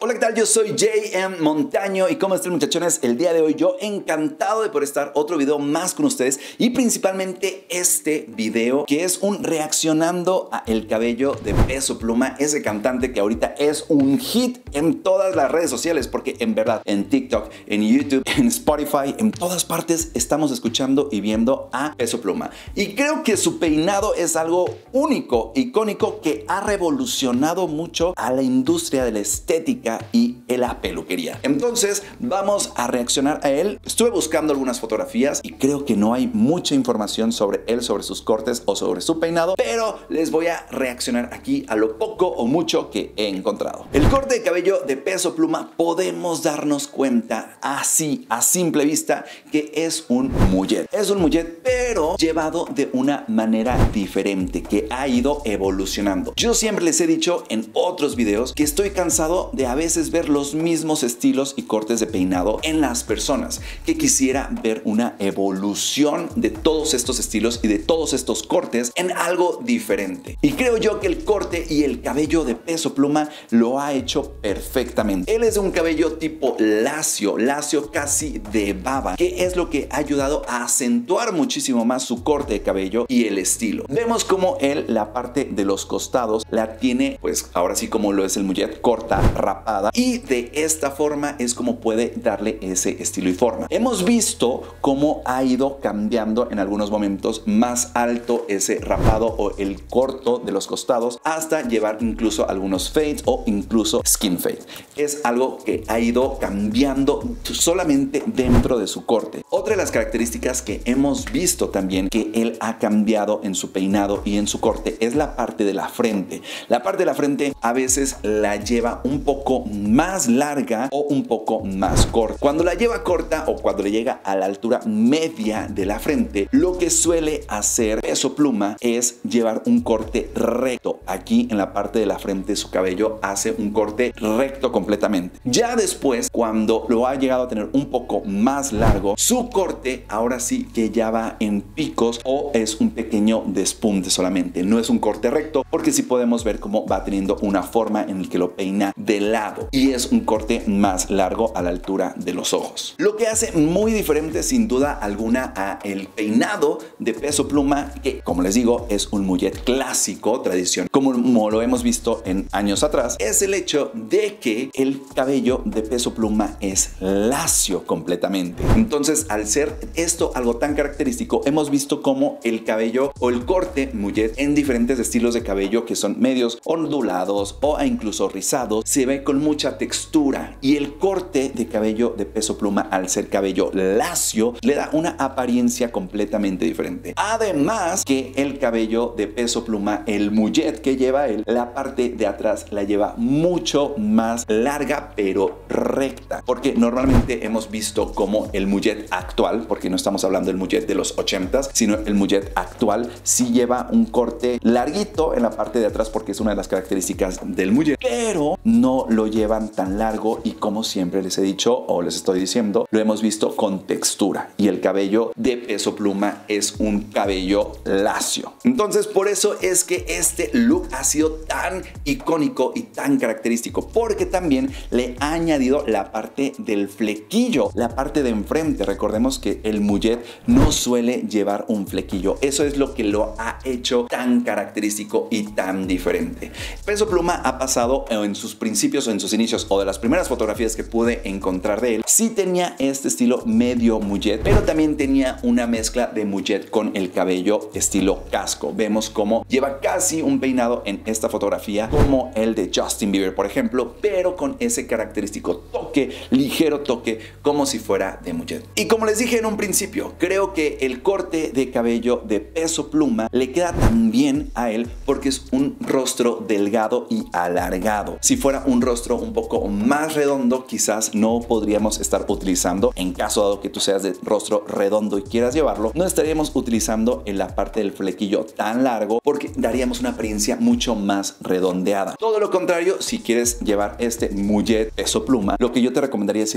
Hola, ¿qué tal? Yo soy JM Montaño y ¿cómo están, muchachones? El día de hoy yo encantado de poder estar otro video más con ustedes y principalmente este video que es un reaccionando a el cabello de Peso Pluma, ese cantante que ahorita es un hit en todas las redes sociales, porque en verdad en TikTok, en YouTube, en Spotify, en todas partes estamos escuchando y viendo a Peso Pluma. Y creo que su peinado es algo único, icónico, que ha revolucionado mucho a la industria de la estética y la peluquería. Entonces vamos a reaccionar a él. Estuve buscando algunas fotografías y creo que no hay mucha información sobre él, sobre sus cortes o sobre su peinado, pero les voy a reaccionar aquí a lo poco o mucho que he encontrado. El corte de cabello de Peso Pluma podemos darnos cuenta así, a simple vista, que es un mullet. Es un mullet, pero llevado de una manera diferente, que ha ido evolucionando. Yo siempre les he dicho en otros videos que estoy cansado de a veces ver los mismos estilos y cortes de peinado en las personas, que quisiera ver una evolución de todos estos estilos y de todos estos cortes en algo diferente. Y creo yo que el corte y el cabello de Peso Pluma lo ha hecho perfectamente. Él es de un cabello tipo lacio, casi de baba, que es lo que ha ayudado a acentuar muchísimo más su corte de cabello y el estilo. Vemos como él la parte de los costados la tiene, pues ahora sí como lo es el mullet, corta, rapada, y de esta forma es como puede darle ese estilo y forma. Hemos visto cómo ha ido cambiando en algunos momentos más alto ese rapado o el corto de los costados hasta llevar incluso algunos fades o incluso skin fade. Es algo que ha ido cambiando solamente dentro de su corte. Otra de las características que hemos visto también que él ha cambiado en su peinado y en su corte es la parte de la frente. La parte de la frente a veces la lleva un poco más larga o un poco más corta. Cuando la lleva corta o cuando le llega a la altura media de la frente, lo que suele hacer Peso Pluma es llevar un corte recto. Aquí en la parte de la frente su cabello hace un corte recto completamente. Ya después, cuando lo ha llegado a tener un poco más largo, su corte ahora sí que ya va en picos o es un pequeño despunte solamente. No es un corte recto, porque sí podemos ver cómo va teniendo una forma en el que lo peina de lado y es un corte más largo a la altura de los ojos. Lo que hace muy diferente sin duda alguna a el peinado de Peso Pluma, que como les digo es un mullet clásico, tradición, como lo hemos visto en años atrás, es el hecho de que el cabello de Peso Pluma es lacio completamente. Entonces, al ser esto algo tan característico, hemos visto cómo el cabello o el corte mullet en diferentes estilos de cabello que son medios ondulados o incluso rizados se ve con mucha textura, y el corte de cabello de Peso Pluma, al ser cabello lacio, le da una apariencia completamente diferente. Además que el cabello de Peso Pluma, el mullet que lleva él, la parte de atrás la lleva mucho más larga pero recta, porque normalmente hemos visto como el mullet actual, porque no estamos hablando del mullet de los 80s, sino el mullet actual sí lleva un corte larguito en la parte de atrás, porque es una de las características del mullet, pero no lo llevan tan largo, y como siempre les he dicho o les estoy diciendo, lo hemos visto con textura, y el cabello de Peso Pluma es un cabello lacio. Entonces por eso es que este look ha sido tan icónico y tan característico, porque también le ha añadido la parte del flequillo, la parte de enfrente. Recordemos que el mullet no suele llevar un flequillo. Eso es lo que lo ha hecho tan característico y tan diferente. Peso Pluma ha pasado en sus principios o en sus inicios, o de las primeras fotografías que pude encontrar de él, sí tenía este estilo medio mullet, pero también tenía una mezcla de mullet con el cabello estilo casco. Vemos cómo lleva casi un peinado en esta fotografía como el de Justin Bieber, por ejemplo, pero con ese característico toque, ligero toque, como si fuera de mullet. Y como les dije en un principio, creo que el corte de cabello de Peso Pluma le queda tan bien a él porque es un rostro delgado y alargado. Si fuera un rostro un poco más redondo, quizás no podríamos estar utilizando, en caso dado que tú seas de rostro redondo y quieras llevarlo, no estaríamos utilizando en la parte del flequillo tan largo, porque daríamos una apariencia mucho más redondeada. Todo lo contrario, si quieres llevar este mullet Peso Pluma, lo que yo te recomendaría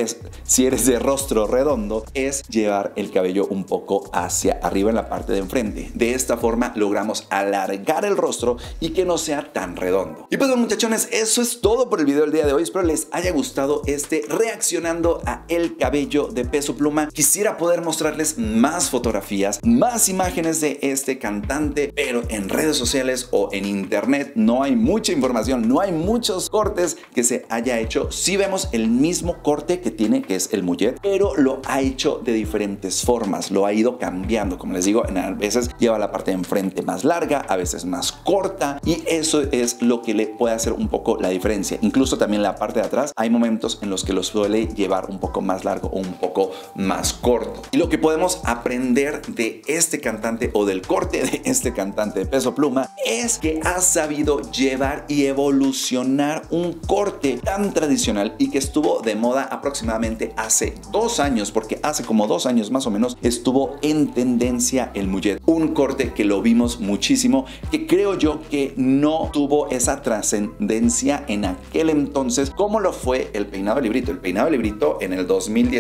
si eres de rostro redondo es llevar el cabello un poco hacia arriba en la parte de enfrente. De esta forma logramos alargar el rostro y que no sea tan redondo. Y pues bueno, muchachones, eso es todo por por el video del día de hoy. Espero les haya gustado este reaccionando a el cabello de Peso Pluma. Quisiera poder mostrarles más fotografías, más imágenes de este cantante, pero en redes sociales o en internet no hay mucha información, no hay muchos cortes que se haya hecho. Sí vemos el mismo corte que tiene, que es el mullet, pero lo ha hecho de diferentes formas, lo ha ido cambiando. Como les digo, a veces lleva la parte de enfrente más larga, a veces más corta, y eso es lo que le puede hacer un poco la diferencia. Incluso también la parte de atrás hay momentos en los que lo suele llevar un poco más largo o un poco más corto. Y lo que podemos aprender de este cantante o del corte de este cantante de Peso Pluma es que ha sabido llevar y evolucionar un corte tan tradicional y que estuvo de moda aproximadamente hace 2 años, porque hace como 2 años más o menos estuvo en tendencia el mullet, un corte que lo vimos muchísimo, que creo yo que no tuvo esa trascendencia en aquel entonces como lo fue el peinado de librito. El peinado de librito en el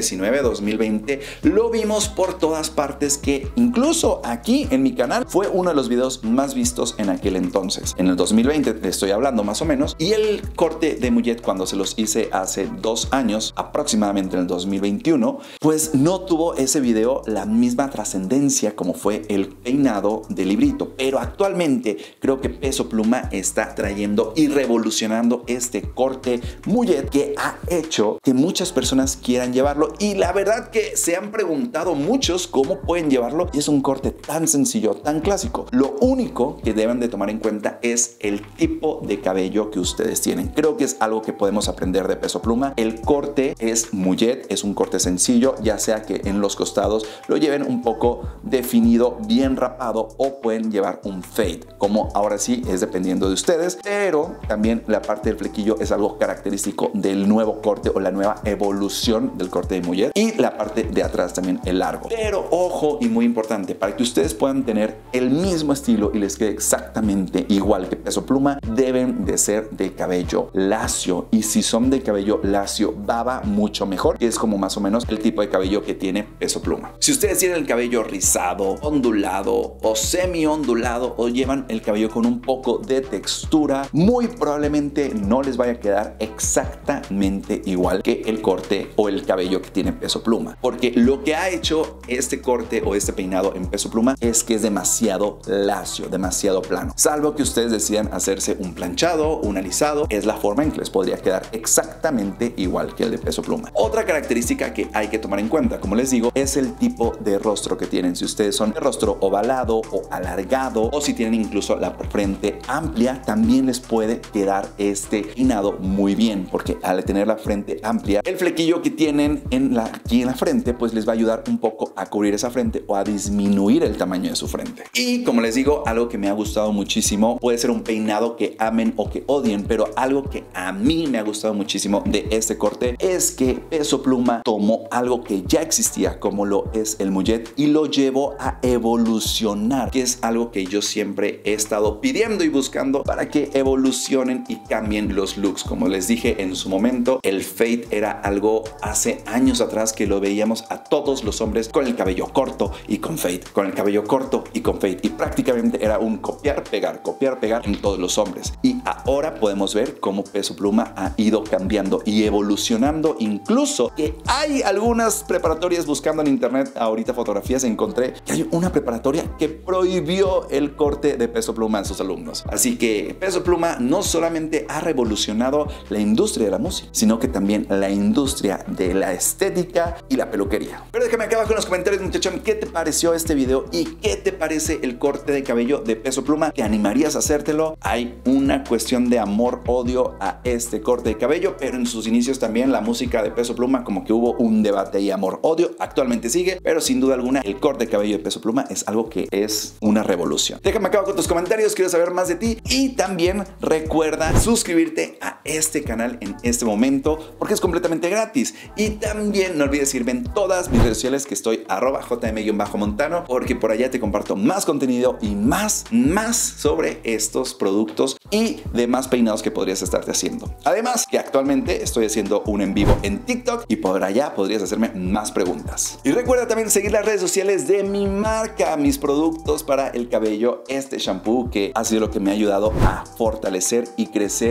2019-2020 lo vimos por todas partes, que incluso aquí en mi canal fue uno de los videos más vistos en aquel entonces. En el 2020 le estoy hablando más o menos, y el corte de mullet cuando se los hice hace 2 años, aproximadamente en el 2021, pues no tuvo ese video la misma trascendencia como fue el peinado de librito. Pero actualmente creo que Peso Pluma está trayendo y revolucionando este corte mullet que ha hecho que muchas personas quieran llevarlo, y la verdad que se han preguntado muchos cómo pueden llevarlo, y es un corte tan sencillo, tan clásico. Lo único que deben de tomar en cuenta es el tipo de cabello que ustedes tienen. Creo que es algo que podemos aprender de Peso Pluma. El corte es mullet, es un corte sencillo, ya sea que en los costados lo lleven un poco definido, bien rapado, o pueden llevar un fade, como ahora sí es dependiendo de ustedes. Pero también la parte del flequillo es algo característico del nuevo corte o la nueva evolución del corte de mullet, y la parte de atrás también el largo. Pero ojo, y muy importante, para que ustedes puedan tener el mismo estilo y les quede exactamente igual que Peso Pluma, deben de ser de cabello lacio, y si son de cabello lacio baba, mucho mejor, que es como más o menos el tipo de cabello que tiene Peso Pluma. Si ustedes tienen el cabello rizado, ondulado o semi ondulado, o llevan el cabello con un poco de textura, muy probablemente no les vaya a quedar exactamente igual que el corte o el cabello que tiene Peso Pluma, porque lo que ha hecho este corte o este peinado en Peso Pluma es que es demasiado lacio, demasiado plano. Salvo que ustedes decidan hacerse un planchado, un alisado, es la forma en que les podría quedar exactamente igual que el de Peso Pluma. Otra característica que hay que tomar en cuenta, como les digo, es el tipo de rostro que tienen. Si ustedes son de rostro ovalado o alargado, o si tienen incluso la frente amplia, también les puede quedar este peinado muy bien, porque al tener la frente amplia, el flequillo que tienen aquí en la frente pues les va a ayudar un poco a cubrir esa frente o a disminuir el tamaño de su frente. Y como les digo, algo que me ha gustado muchísimo, puede ser un peinado que amen o que odien, pero algo que a mí me ha gustado muchísimo de este corte es que Peso Pluma tomó algo que ya existía, como lo es el mullet, y lo llevó a evolucionar, que es algo que yo siempre he estado pidiendo y buscando para que evolucionen y cambien los looks. Como les dije en su momento, el fade era algo hace años atrás que lo veíamos a todos los hombres con el cabello corto y con fade, con el cabello corto y con fade, y prácticamente era un copiar, pegar en todos los hombres. Y ahora podemos ver cómo Peso Pluma ha ido cambiando y evolucionando, incluso que hay algunas preparatorias buscando en internet, ahorita fotografías, encontré que hay una preparatoria que prohibió el corte de Peso Pluma a sus alumnos. Así que Peso Pluma no solamente ha revolucionado la industria de la música, sino que también la industria de la estética y la peluquería. Pero déjame acá abajo en los comentarios, muchachón, ¿qué te pareció este video y qué te parece el corte de cabello de Peso Pluma? ¿Te animarías a hacértelo? Hay una cuestión de amor-odio a este corte de cabello, pero en sus inicios también la música de Peso Pluma como que hubo un debate y amor-odio. Actualmente sigue, pero sin duda alguna el corte de cabello de Peso Pluma es algo que es una revolución. Déjame acá abajo tus comentarios, quiero saber más de ti, y también recuerda suscribirte a este canal en este momento porque es completamente gratis. Y también no olvides seguirme en todas mis redes sociales, que estoy @jm_montano, porque por allá te comparto más contenido y más sobre estos productos y demás peinados que podrías estarte haciendo. Además que actualmente estoy haciendo un en vivo en TikTok y por allá podrías hacerme más preguntas. Y recuerda también seguir las redes sociales de mi marca, mis productos para el cabello, este shampoo que ha sido lo que me ha ayudado a fortalecer y crecer y darle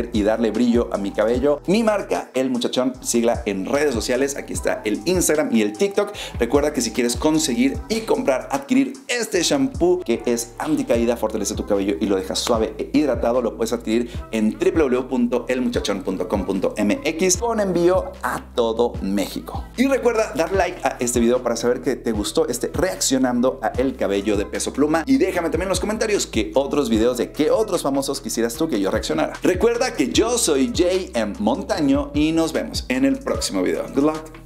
darle brillo a mi cabello. Mi marca, El Muchachón, sigla en redes sociales. Aquí está el Instagram y el TikTok. Recuerda que si quieres conseguir y comprar, adquirir este shampoo que es anticaída, fortalece tu cabello y lo deja suave e hidratado, lo puedes adquirir en www.elmuchachon.com.mx con envío a todo México. Y recuerda dar like a este video para saber que te gustó este reaccionando a el cabello de Peso Pluma, y déjame también en los comentarios qué otros videos de qué otros famosos quisieras tú que yo reaccionara. Recuerda que yo soy JM Montaño y nos vemos en el próximo video. Good luck.